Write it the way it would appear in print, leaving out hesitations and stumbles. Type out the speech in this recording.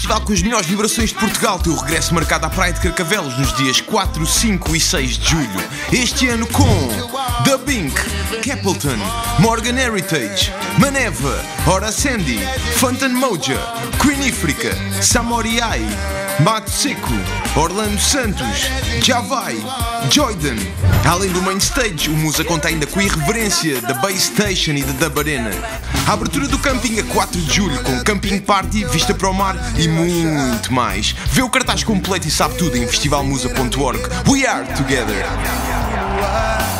festival com as melhores vibrações de Portugal tem o regresso marcado à Praia de Carcavelos nos dias 4, 5 e 6 de julho. Este ano com The Bink, Capleton, Morgan Heritage, Maneva, Hora Sandy, Fantan Moja, Queen Ifrica, Samoriai, Mato Seco, Orlando Santos, Javai, Joyden. Além do main stage, o Musa conta ainda com a irreverência da Base Station e da Dub Arena. A abertura do camping a 4 de julho com camping party, vista para o mar e muito mais. Vê o cartaz completo e sabe tudo em festivalmusa.org. We are together.